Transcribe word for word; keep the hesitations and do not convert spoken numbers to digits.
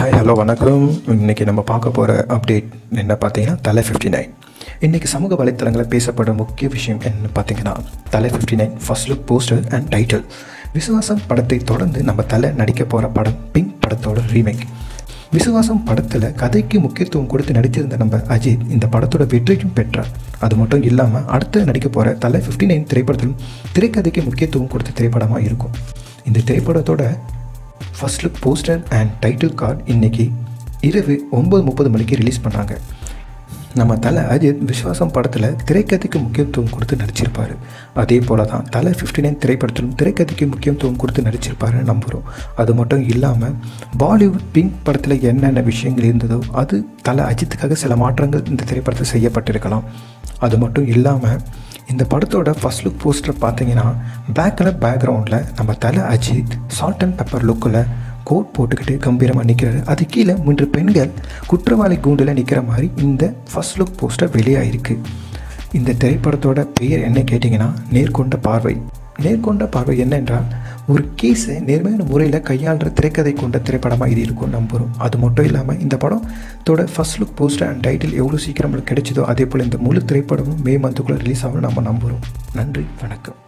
Hi hello வணக்கம். இன்றைக்கி நம்ம பார்க்க போகிற அப்டேட் என்ன பார்த்தீங்கன்னா தலை ஃபிஃப்டி நைன். இன்றைக்கி சமூக வலைத்தளங்களில் பேசப்படும் முக்கிய விஷயம் என்ன பார்த்தீங்கன்னா Thala fifty nine first look poster and title. Viswasam படத்தை தொடர்ந்து நம்ம தலை நடிக்க போகிற படம் பிங்க் படத்தோட ரீமேக். விசுவாசம் படத்தில் கதைக்கு முக்கியத்துவம் கொடுத்து நடித்திருந்த நம்ம அஜித் இந்த படத்தோட வெற்றியும் பெற்றார். அது மட்டும் இல்லாமல் அடுத்து நடிக்க போகிற தலை ஃபிஃப்டி நைன் திரைப்படத்திலும் திரைக்கதைக்கு முக்கியத்துவம் கொடுத்த திரைப்படமாக இருக்கும். இந்த திரைப்படத்தோட first look poster and title card இன்றைக்கி இரவு ஒம்பது முப்பது மணிக்கு ரிலீஸ் பண்ணாங்க. நம்ம தலை அஜித் விஸ்வாசம் படத்தில் திரைக்கதைக்கு முக்கியத்துவம் கொடுத்து நடிச்சிருப்பார். அதே போல் தான் தலை ஃபிஃப்டி நைன் திரைப்படத்திலும் திரைக்கதைக்கு முக்கியத்துவம் கொடுத்து நடிச்சிருப்பாருன்னு நம்புகிறோம். அது மட்டும் இல்லாமல் பாலிவுட் பிங்க் படத்தில் என்னென்ன விஷயங்கள் இருந்ததோ அது தலை அஜித்துக்காக சில மாற்றங்கள் இந்த திரைப்படத்தில் செய்யப்பட்டிருக்கலாம். அது மட்டும் இல்லாமல் இந்த படத்தோட ஃபர்ஸ்ட் லுக் போஸ்டர் பார்த்தீங்கன்னா பிளாக் கலர் பேக்ரவுண்டில் நம்ம Thala Ajith salt and pepper லுக்கில் கோட் போட்டுக்கிட்டு கம்பீரமாக நிற்கிறாரு. அது கீழே மூன்று பெண்கள் குற்றவாளி கூண்டில் நிற்கிற மாதிரி இந்த ஃபர்ஸ்ட் லுக் போஸ்டர் வெளியாகிருக்கு. இந்த திரைப்படத்தோட பெயர் என்ன கேட்டிங்கன்னா நேர்கொண்ட பார்வை. நேர்கொண்ட பார்வை என்னென்றால் ஒரு கேஸை நேர்மையான முறையில் கையாளுற திரைக்கதை கொண்ட திரைப்படமாக இது இருக்கும் நம்புகிறோம். அது மட்டும் இல்லாமல் இந்த படத்தோட first look poster and title எவ்வளோ சீக்கிரம் நம்மளுக்கு கிடைச்சதோ அதே போல் இந்த முழு திரைப்படமும் மே மந்த்துக்குள்ளே ரிலீஸ் ஆகும் நம்ம நம்புகிறோம். நன்றி, வணக்கம்.